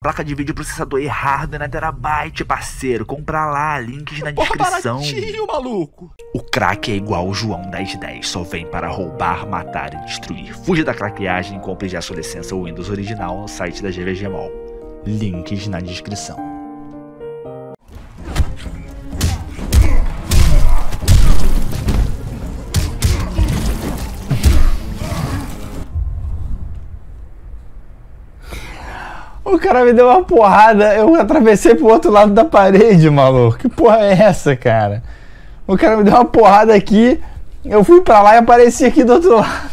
Placa de vídeo, processador e hardware na Terabyte, parceiro. Compra lá, links na descrição. Baratinho, maluco. O crack é igual o João 1010, só vem para roubar, matar e destruir. Fuja da craqueagem e compre já sua licença Windows original no site da GVG Mall. Links na descrição. O cara me deu uma porrada, eu atravessei pro outro lado da parede, maluco. Que porra é essa, cara? O cara me deu uma porrada aqui, eu fui pra lá e apareci aqui do outro lado.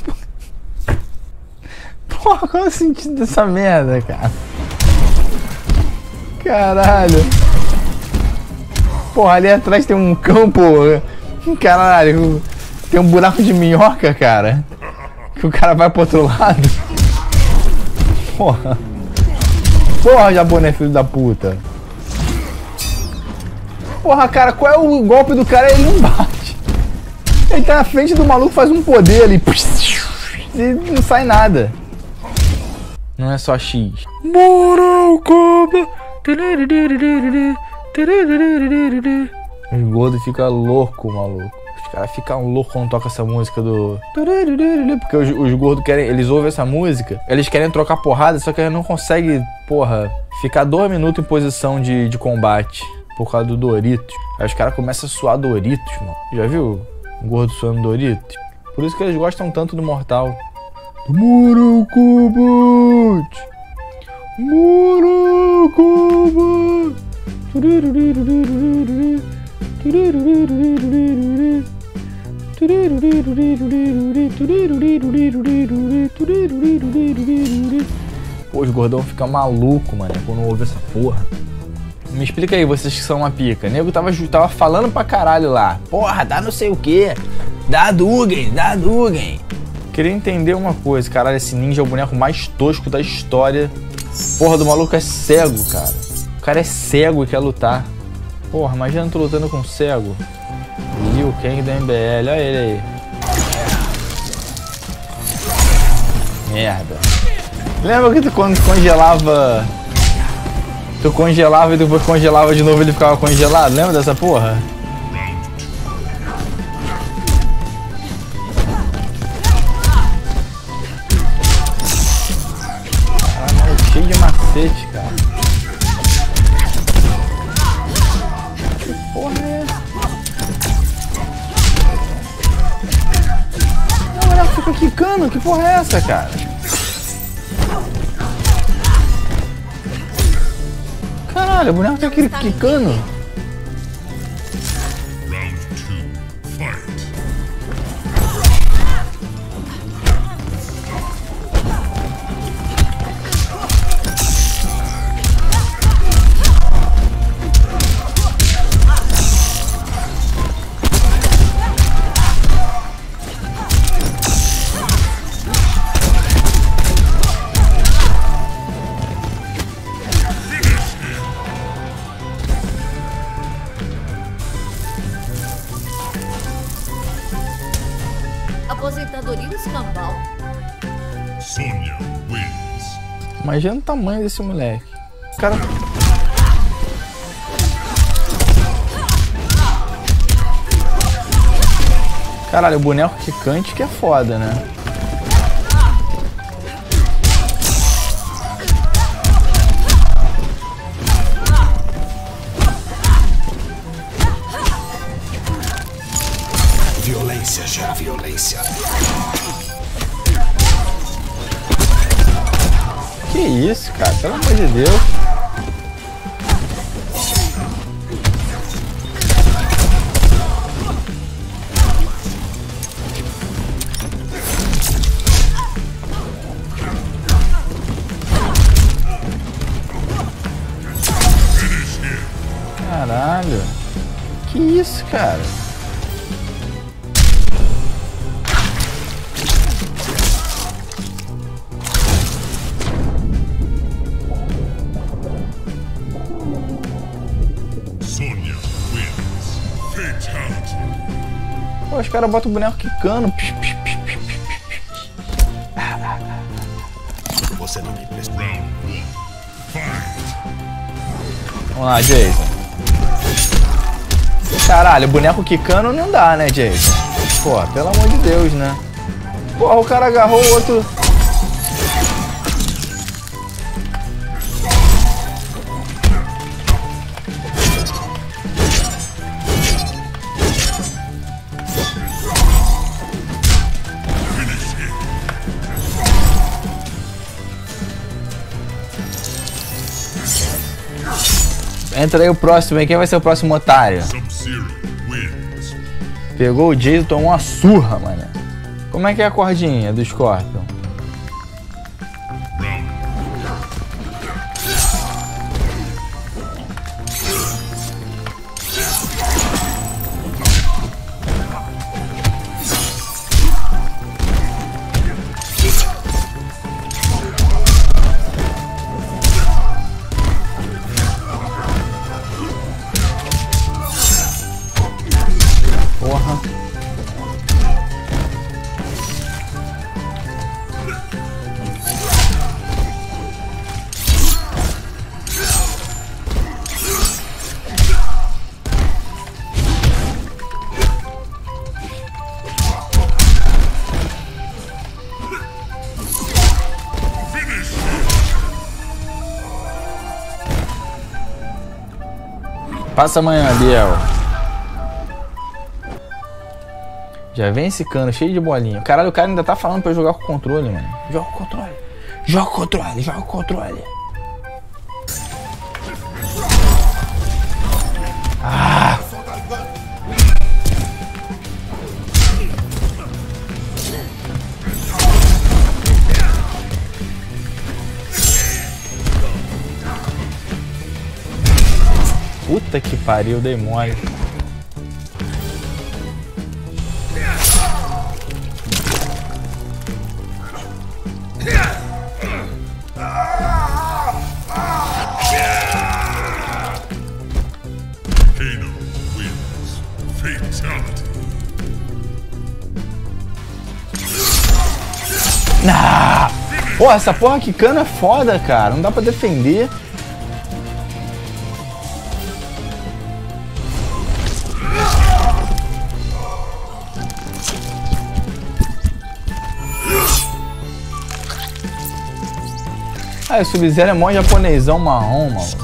Porra, qual é o sentido dessa merda, cara? Caralho. Porra, ali atrás tem um campo. Caralho, tem um buraco de minhoca, cara. Que o cara vai pro outro lado. Porra. Porra, japonês, filho da puta. Porra, cara, qual é o golpe do cara? Ele não bate. Ele tá na frente do maluco, faz um poder ali. E não sai nada. Não é só X. Mortal Kombat. O gordo fica louco, maluco. Os caras ficam loucos quando toca essa música do... Porque os gordos querem... Eles ouvem essa música, eles querem trocar porrada, só que eles não conseguem, porra, ficar 2 minutos em posição de combate. Por causa do Doritos. Aí os caras começam a suar Doritos, mano. Já viu um gordo suando Doritos? Por isso que eles gostam tanto do Mortal. Mortal Kombat! Mortal Kombat! Pô, os gordão ficam maluco, mano, quando ouve essa porra. Me explica aí, vocês que são uma pica. O nego tava falando pra caralho lá. Porra, dá não sei o que. Dá Dugen, dá Dugen. Queria entender uma coisa, caralho, esse ninja é o boneco mais tosco da história. Porra, do maluco é cego, cara. O cara é cego e quer lutar. Porra, imagina tu lutando com um cego. Liu Kang da MBL, olha ele aí. Merda. Lembra que tu quando congelava... Tu congelava e depois congelava de novo e ele ficava congelado? Lembra dessa porra? Caralho, cheio de macete, cara. Que porra é essa? Não, olha, fica quicando. Que porra é essa, cara? Caralho, o boneco tá quicando. Aposentadoria do escambau. Sonya wins. Imagina o tamanho desse moleque. Cara. Caralho, o boneco quicante que é foda, né? Violência gera violência. Que isso, cara? Pelo amor de Deus. Caralho. Que isso, cara? Sonya wins. Fatality. Pô, os caras botam o boneco quicando. Você não me presta. Round 1. Fight. Vamos lá, Jason. Caralho, boneco quicando não dá, né, Jason? Pô, pelo amor de Deus, né? Porra, o cara agarrou o outro... Entra aí o próximo, hein? Quem vai ser o próximo otário? Pegou o Jason, tomou uma surra, mano. Como é que é a cordinha do Scorpion? Porra. Passa amanhã, Biel. Já vem esse cano cheio de bolinha. Caralho, o cara ainda tá falando pra eu jogar com o controle, mano. Joga o controle. Joga o controle, joga o controle. Ah! Puta que pariu, dei mole. Ah! Pô, essa porra que cano é foda, cara. Não dá pra defender. Ah, o Sub-Zero é mó japonesão marrom, mano.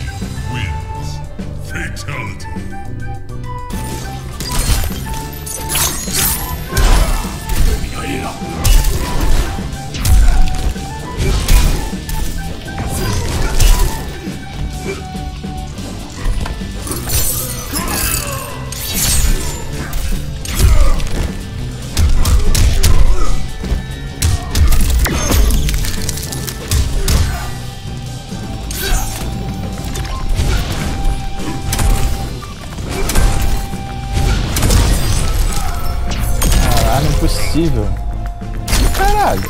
Impossível. Caralho.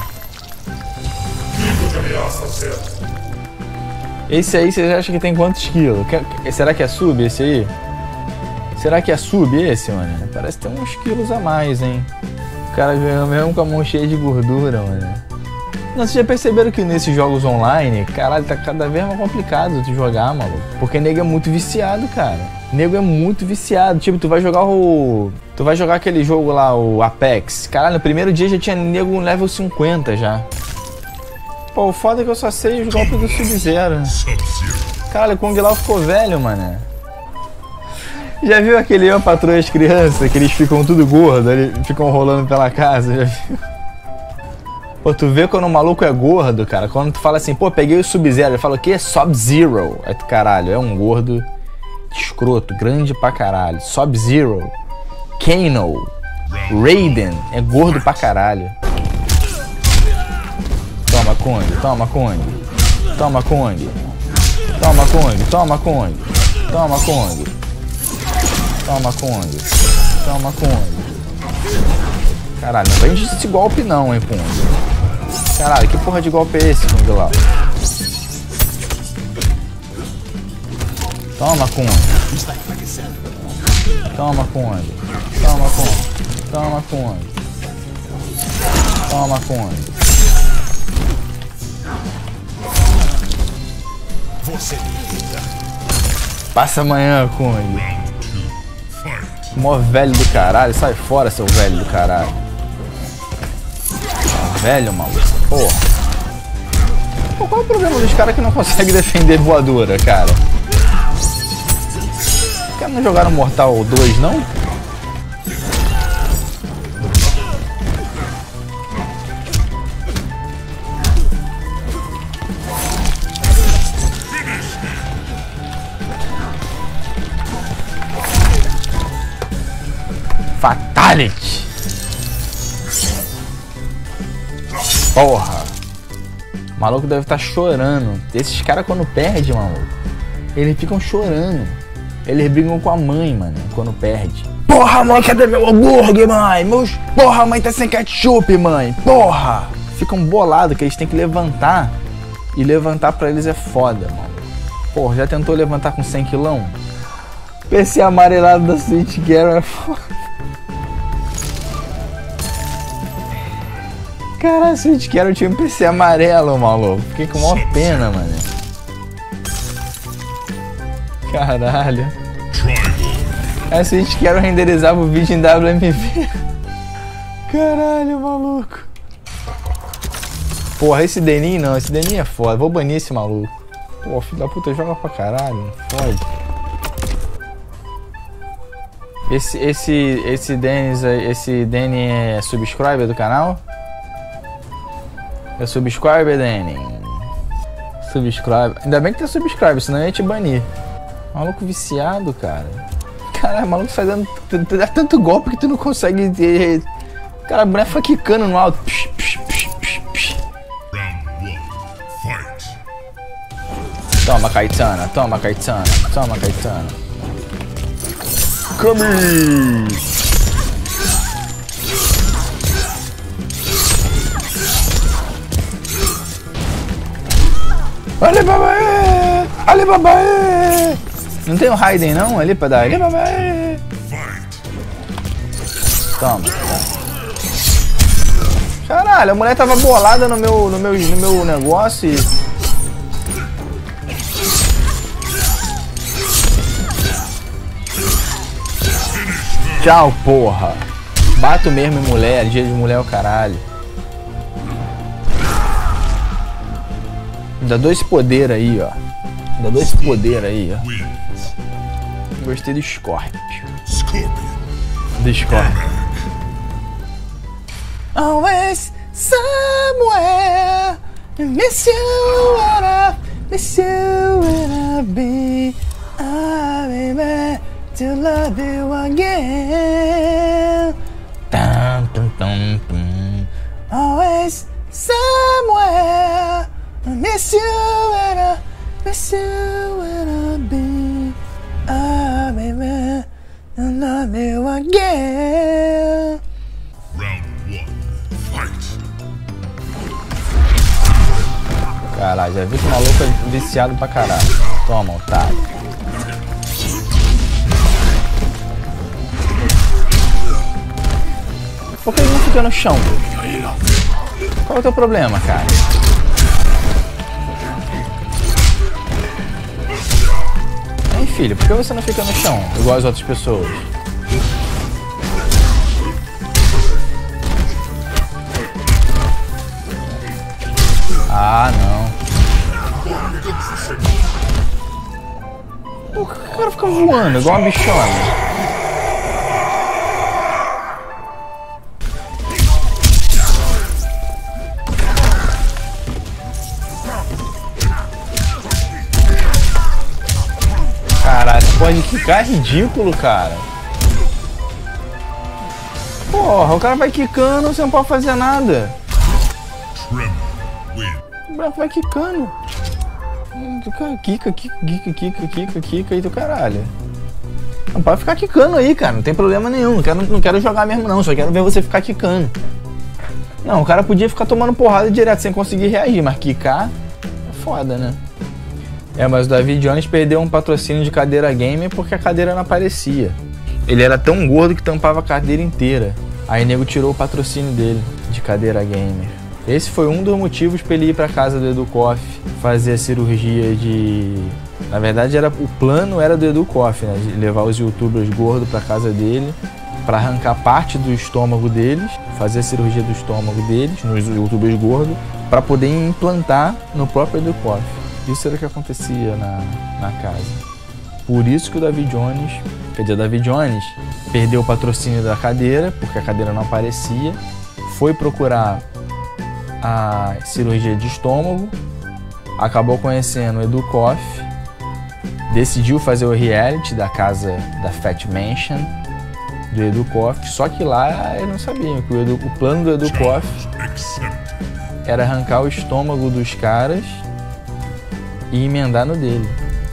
Esse aí, vocês acham que tem quantos quilos? Será que é sub esse aí? Será que é sub esse, mano? Parece ter uns quilos a mais, hein? O cara ganhou mesmo com a mão cheia de gordura, mano. Não, vocês já perceberam que nesses jogos online, caralho, tá cada vez mais complicado de jogar, maluco. Porque nego é muito viciado, cara. Nego é muito viciado. Tipo, tu vai jogar aquele jogo lá, o Apex. Caralho, no primeiro dia já tinha nego level 50 já. Pô, o foda é que eu só sei os golpes do Sub-Zero. Caralho, o Kung Lao ficou velho, mano. Já viu aquele Eu, Patroa e as Crianças? Que eles ficam tudo gordo, eles ficam rolando pela casa, já viu? Pô, tu vê quando o maluco é gordo, cara. Quando tu fala assim, pô, peguei o Sub-Zero, ele fala o quê? Sub-Zero. Aí tu, caralho, é um gordo escroto, grande pra caralho. Sub-Zero, Kano, Raiden, é gordo pra caralho. Toma, Kong, toma, Kong. Toma, Kong. Toma, Kong, toma, Kong. Toma, Kong. Toma, Kong. Toma, Kong. Caralho, não vende esse golpe não, hein, Kong. Caralho, que porra de golpe é esse, Kung Lao? Toma, Kong. Toma, Kong. Toma, Kong. Toma, Kong. Toma, Kong. Você me irrita. Passa amanhã, Kung. Round 2. Fight. Mó velho do caralho. Sai fora, seu velho do caralho. Velho, maluco. Porra. Pô, qual é o problema dos caras que não conseguem defender voadora, cara? Os caras não jogaram Mortal 2, não? Fatality! Porra! O maluco deve estar chorando. Esses caras quando perdem, maluco, eles ficam chorando. Eles brigam com a mãe, mano, quando perde. Porra, mãe, cadê meu hambúrguer, mãe? Porra, mãe, tá sem ketchup, mãe. Porra! Ficam bolados que eles têm que levantar. E levantar pra eles é foda, mano. Porra, já tentou levantar com 100 quilão? PC amarelado da Sweet Girl é foda. Caralho, a Sweet Girl tinha um PC amarelo, maluco. Fiquei com maior pena, mano. Caralho. A Sweet Girl renderizava o vídeo em WMV. Caralho, maluco. Porra, esse Denin não. Esse Denin é foda. Vou banir esse maluco. Pô, filho da puta, joga pra caralho. Não fode. Esse Danny é subscriber do canal? É subscriber, Danny? Subscriber. Ainda bem que tá subscriber, senão eu ia te banir. Maluco viciado, cara. Caralho, maluco fazendo tanto golpe que tu não consegue ter. Cara, a mulher foi quicando no alto. Psh, psh, psh, psh, psh. Round 1. Fight. Toma, Caetana, toma, Caetana, toma, Caetana. Come! Ali babaê! Ali babaê! Não tem o Raiden não ali pra dar? Ali babaê! Toma. Caralho, a mulher tava bolada no meu negócio e... Tchau, porra. Bato mesmo em mulher, dia de mulher é o caralho. Dá dois poder aí, ó. Dá dois poder aí, ó. Gostei do Scorpion. Do Scorpion. Always somewhere. Miss you and I be. I'll be back to love you again. Dum, dum, dum, dum. Always somewhere. I miss you and I be. I'll be back to love you again. Round 1. Fight. Caralho, já vi que o maluco é viciado pra caralho. Toma, otário. Por que ele não fica no chão? Qual é o teu problema, cara? Hein, filho? Por que você não fica no chão, igual as outras pessoas? Ah, não. Pô, o cara fica voando igual uma bichona. Caralho, pode quicar, é ridículo, cara. Porra, o cara vai quicando, você não pode fazer nada. O boneco vai quicando. Quica e do caralho. Não pode ficar quicando aí, cara. Não tem problema nenhum. Não quero jogar mesmo não. Só quero ver você ficar quicando. Não, o cara podia ficar tomando porrada direto sem conseguir reagir. Mas quicar é foda, né? É, mas o David Jones perdeu um patrocínio de cadeira gamer porque a cadeira não aparecia. Ele era tão gordo que tampava a cadeira inteira. Aí o nego tirou o patrocínio dele de cadeira gamer. Esse foi um dos motivos pra ele ir pra casa do Edu Koff fazer a cirurgia de Na verdade, o plano era do Edu Koff, né? De levar os youtubers gordos pra casa dele, pra arrancar parte do estômago deles, fazer a cirurgia do estômago deles, nos youtubers gordos, pra poder implantar no próprio Edu Koff. Isso era o que acontecia na casa. Por isso que o David Jones, quer dizer, o David Jones perdeu o patrocínio da cadeira, porque a cadeira não aparecia, foi procurar a cirurgia de estômago, acabou conhecendo o Edu Koff, decidiu fazer o reality da casa da Fat Mansion do Edu Koff, só que lá eles não sabiam que o plano do Edu Koff era arrancar o estômago dos caras e emendar no dele.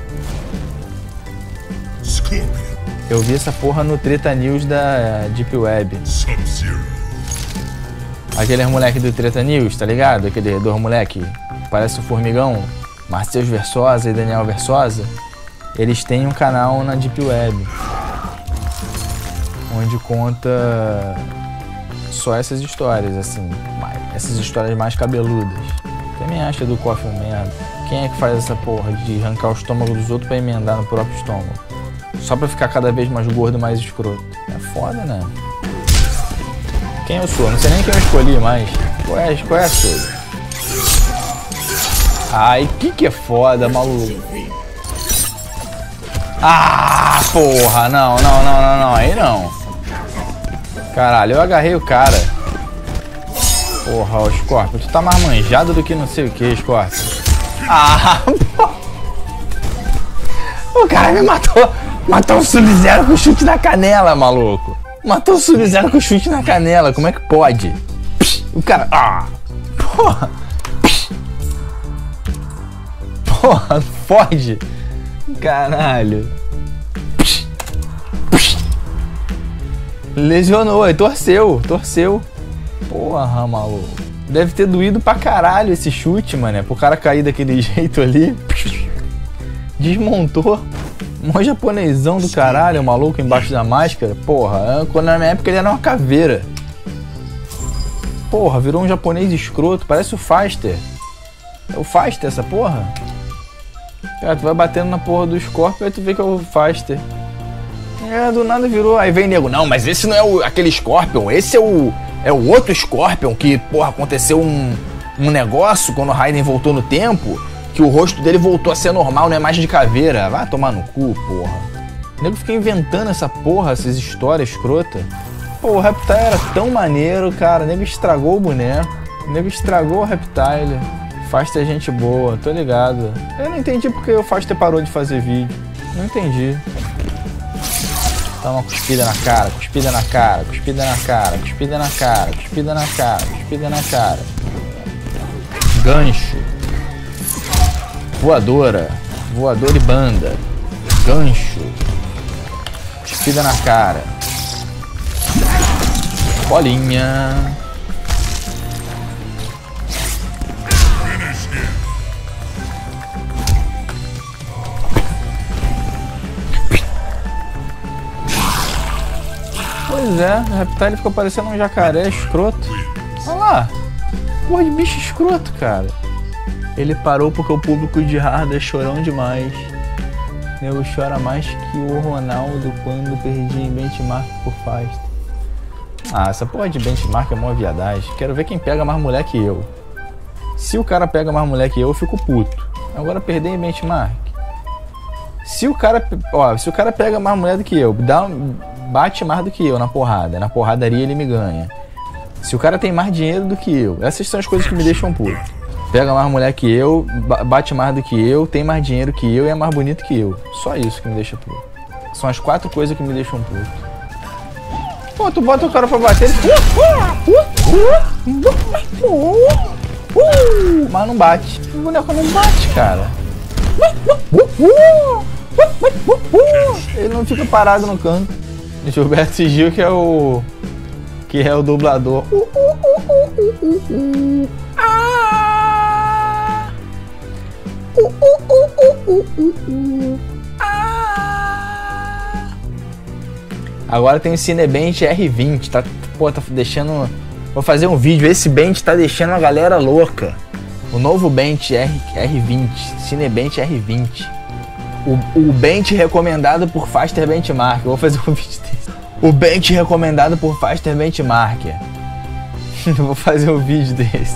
Eu vi essa porra no Treta News da Deep Web. Aqueles moleque do Treta News, tá ligado? Aquele dois moleque, parece o Formigão, Marcelo Versosa e Daniel Versosa. Eles têm um canal na Deep Web, onde conta só essas histórias, assim, essas histórias mais cabeludas. Também acha do Koff um merda. Quem é que faz essa porra de arrancar o estômago dos outros pra emendar no próprio estômago? Só pra ficar cada vez mais gordo e mais escroto. É foda, né? Quem eu sou? Não sei nem quem eu escolhi mais. Qual é a sua? Ai, que é foda, maluco. Ah, porra, não, aí não. Caralho, eu agarrei o cara. Porra, ó, Scorpion, tu tá mais manjado do que não sei o que, Scorpion. Ah, porra. O cara me matou o Sub-Zero com chute na canela, maluco. Matou o Sub-Zero com chute na canela, como é que pode? O cara... Ah, porra. Porra, fode. Caralho. Lesionou, e torceu. Porra, maluco. Deve ter doído pra caralho esse chute, mano. Pro cara cair daquele jeito ali. Desmontou. Mó japonesão do caralho, o maluco embaixo da máscara. Porra, quando na minha época ele era uma caveira. Porra, virou um japonês escroto. Parece o Faster. É o Faster essa porra? Cara, tu vai batendo na porra do Scorpion e tu vê que é o Faster. É, do nada virou. Aí vem nego, não, mas esse não é aquele Scorpion, esse é o outro Scorpion que, porra, aconteceu um negócio quando o Raiden voltou no tempo, que o rosto dele voltou a ser normal, não é mais de caveira. Vai tomar no cu, porra. O nego fica inventando essa porra, essas histórias escrotas. Pô, o Reptile era tão maneiro, cara. O nego estragou o boneco. O nego estragou o Reptile. Faster é gente boa, tô ligado. Eu não entendi porque o Faster parou de fazer vídeo. Não entendi. Dá uma cuspida na cara, cuspida na cara, cuspida na cara, cuspida na cara, cuspida na cara, cuspida na cara. Gancho. Voadora. Voadora e banda. Gancho. Cuspida na cara. Bolinha. Pois é, o Reptile ficou parecendo um jacaré escroto. Olha lá. Porra de bicho escroto, cara. Ele parou porque o público de Hard é chorão demais. Nego chora mais que o Ronaldo quando perdi em benchmark por Faster. Ah, essa porra de benchmark é mó viadagem. Quero ver quem pega mais mulher que eu. Se o cara pega mais mulher que eu fico puto. Agora perder em benchmark. Se o cara pega mais mulher do que eu, bate mais do que eu na porrada. Na porradaria ele me ganha. Se o cara tem mais dinheiro do que eu. Essas são as coisas que me deixam puto. Pega mais mulher que eu, bate mais do que eu, tem mais dinheiro que eu e é mais bonito que eu. Só isso que me deixa puto. São as 4 coisas que me deixam puto. Pô, tu bota o cara pra bater, mas não bate. O boneco não bate, cara. Ele não fica parado no canto. Gilberto Gil que é o dublador. Agora tem o Cinebench R20, tá? Pô, tá deixando... Vou fazer um vídeo, esse bench tá deixando a galera louca. O novo bench R20, Cinebench R20. O bench recomendado por Faster Benchmark. Eu vou fazer um vídeo desse. O bench recomendado por Faster Benchmark. Vou fazer um vídeo desse.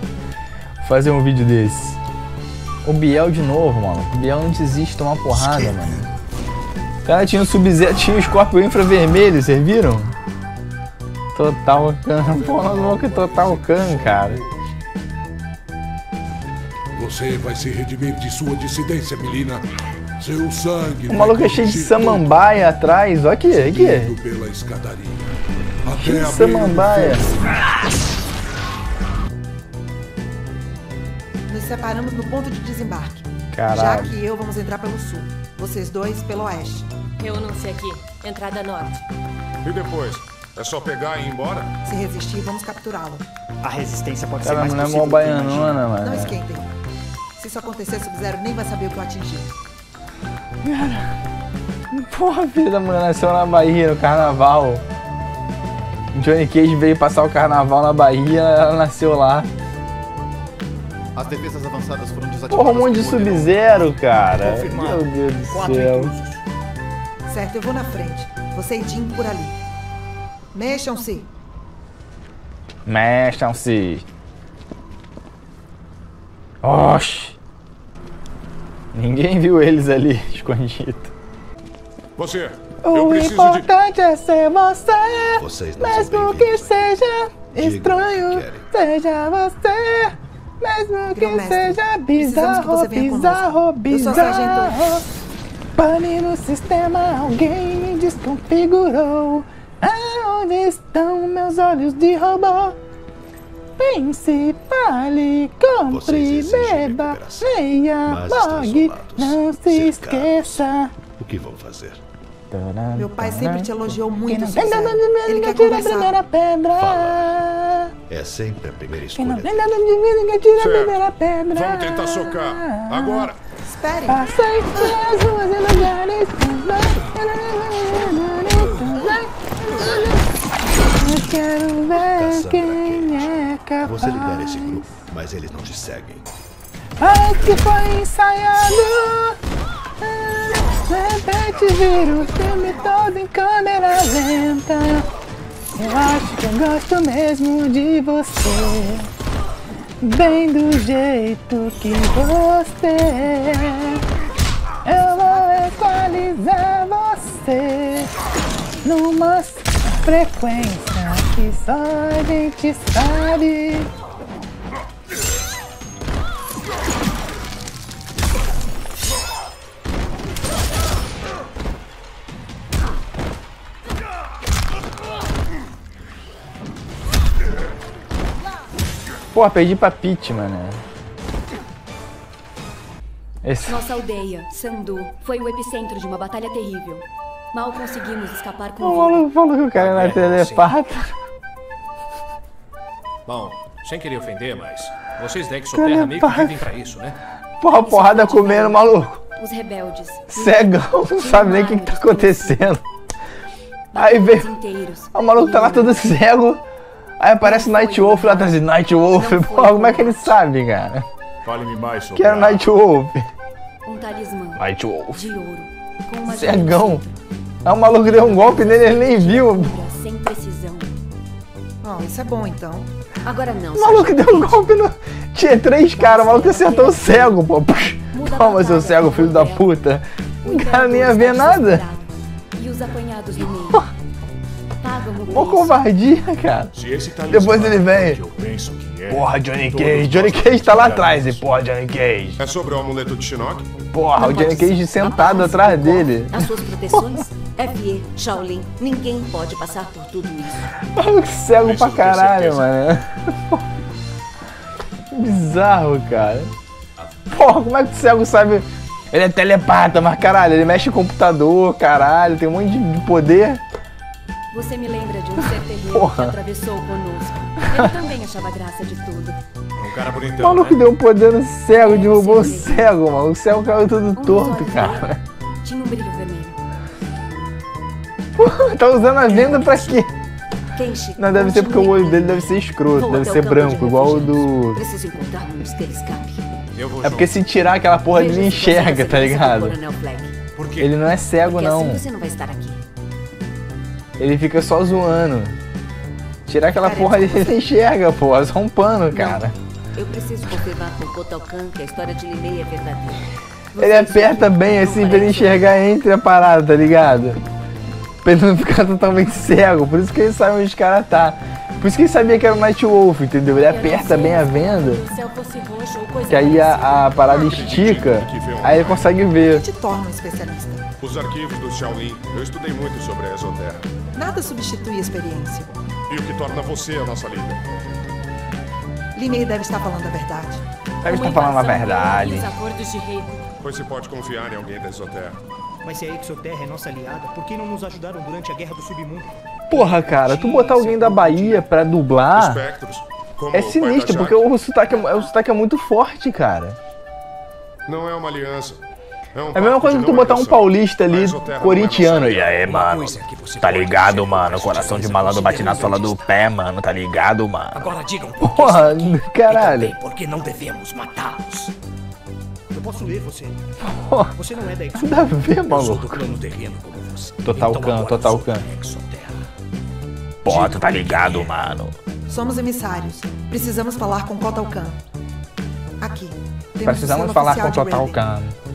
O Biel de novo, mano. O Biel não desiste de tomar porrada, mano. O cara tinha o Sub-Zero, tinha o Scorpion infravermelho, vocês viram? Total Khan. Porra, louco, é Total Khan, cara. Você vai se redimir de sua dissidência, menina. Seu sangue. O maluco é cheio de samambaia atrás. Olha aqui, aqui. Pela escadaria. Cheio de samambaia. Nos separamos no ponto de desembarque. Caralho. Jaque e eu vamos entrar pelo sul. Vocês dois pelo oeste. Reúnam-se aqui. Entrada norte. E depois? É só pegar e ir embora? Se resistir, vamos capturá-lo. A resistência pode ser Cara, mais não é possível mó do que imagina. baianona, Não mano. esquentem. Se isso acontecer, Sub-Zero nem vai saber o que eu atingi. Porra, a filha da mulher nasceu na Bahia, no carnaval. Johnny Cage veio passar o carnaval na Bahia, ela nasceu lá. As defesas avançadas foram desativadas. Porra, um monte de por modelo. Sub-Zero, cara. Confirmado. Meu Deus do 4 céu. intrusos. Certo, eu vou na frente. Você e Jim por ali. Mexam-se. Mexam-se. Oxi. Ninguém viu eles ali, escondido. Você, eu O preciso de... importante é ser você. Vocês não são Mesmo que bem-vindos. seja Digam estranho, o que querem. seja você. Mesmo que Grão-mestre, seja precisamos que bizarro, você venha bizarro, conosco. Eu sou a bizarro. sargento. Pane no sistema, alguém desconfigurou. Aonde estão meus olhos de robô? Pense, fale, compre, Vocês exigem beba, recuperação, leia, mas estão blog, isolados, não se cercados. esqueça. O que vão fazer? Meu pai sempre te elogiou Quem muito, não tem Sub-Zero. nada de medo, Ele ninguém quer tira a conversar. primeira pedra. Fala. É sempre a primeira Quem não escolha. tem nada de medo, ninguém tira a Certo. primeira pedra. Vamos tentar socar. Agora. Esperem. Passei pelas ruas e lugares. Eu quero ver Caçando quem é capaz. Você lidera esse grupo, mas eles não te seguem. Parece que foi ensaiado. De repente vira o filme todo em câmera lenta. Eu acho que eu gosto mesmo de você. Bem do jeito que você é. Eu vou equalizar você numa frequência que só a gente sabe. Pô, perdi pra Peach, mano. Esse... Nossa aldeia, Sandu, foi o epicentro de uma batalha terrível. Mal conseguimos escapar com O vida. maluco falou que o cara era telepata. Bom, sem querer ofender, mas vocês da Exoterra meio que vivem pra isso, né? Porra, porrada comendo, maluco. Os rebeldes. Cegão, não sabe nem o que tá acontecendo. Aí Batalhões veio. inteiros. O maluco tá lá todo cego. Aí aparece Night Wolf lá atrás de Night Wolf. Não foi Porra, como é que ele sabe, cara? Fale-me mais sobre Que era Night Wolf. Um talismã Night Wolf. de ouro. Com uma Cegão. Aí o maluco deu um golpe nele, ele nem viu. sem precisão. Oh, isso é bom, então. Agora não, O maluco deu um golpe no. Tinha 3 caras, o maluco acertou o cego, pô. Toma, seu cego, filho da puta. O cara nem ia ver nada. E os apanhados no meio. Pagam o Mó preço. covardia, cara. Se esse talismã Depois ele vem. é o que eu penso que é, Porra, Johnny todos Cage. nós Johnny Cage tá lá vamos atrás. E precisar porra, Johnny Cage. É sobre o amuleto de Shinnok? Porra, o Johnny Cage sentado atrás dele. As suas proteções? FE, Shaolin, ninguém pode passar por tudo isso. Maluco cego pra Preciso ter caralho, certeza. mano. Bizarro, cara. Porra, como é que o cego sabe? Ele é telepata, mas caralho, ele mexe em computador, caralho, tem um monte de poder. Você me lembra de um ser terrível Porra. que atravessou conosco. Ele também achava graça de tudo. Um cara O bonitão, maluco né? deu um poder no cego, derrubou o cego, mano. O cego caiu todo dos torto, olhos cara. dele tinha um brilho vermelho. Tá usando a venda pra quê? Kenshi, Não, deve ser porque o olho continue dele deve ser escroto, Vou deve até ser o campo branco, de igual o refugiados. do... Preciso encontrar um que ele escape. Eu vou É porque se tirar aquela porra ele enxerga, tá ligado? Por quê? Ele não é cego, Porque não. assim você não vai estar aqui. Ele fica só zoando. Tirar aquela porra ele enxerga, porra. É só um pano, cara. Eu preciso confirmar com o Kotalkan que a história de Limei é verdadeira. Ele aperta bem assim pra ele enxergar entre a parada, tá ligado? Pra ele não ficar totalmente cego. Por isso que ele sabe onde os caras tá. Por isso que ele sabia que era o Night Wolf, entendeu? Ele aperta bem a venda. Que aí a parada estica. Aí ele consegue O ver. que te torna um especialista? Os arquivos do Shaolin. Eu estudei muito sobre a Exoterra. Nada substitui a experiência. E o que torna você a nossa líder? Limei deve estar falando a verdade. Deve estar falando a verdade. Pois se pode confiar em alguém da Exoterra. Mas se a Exoterra é nossa aliada, por que não nos ajudaram durante a Guerra do Submundo? Porra, cara, tu botar alguém da Bahia pra dublar Espectros, como é o pai sinistro, da porque Jaque. o sotaque é muito forte, cara. Não é uma aliança. É a mesma coisa que tu botar um paulista ali, corintiano. E aí, mano, tá ligado, mano? Coração de malandro bate na sola do pé, mano, tá ligado, mano? Agora digam Porra, caralho. porque não devemos matá-los. Eu posso ler você. Porra, Você não é da nada a ver, do maluco. plano terreno como você. Total Então can, agora total sou can. da Exoterra. Pô, tu tá ligado, mano? Somos emissários. Precisamos falar com Kotalkan. Aqui. Temos o Precisamos selo falar oficial com de Total Raven. Can.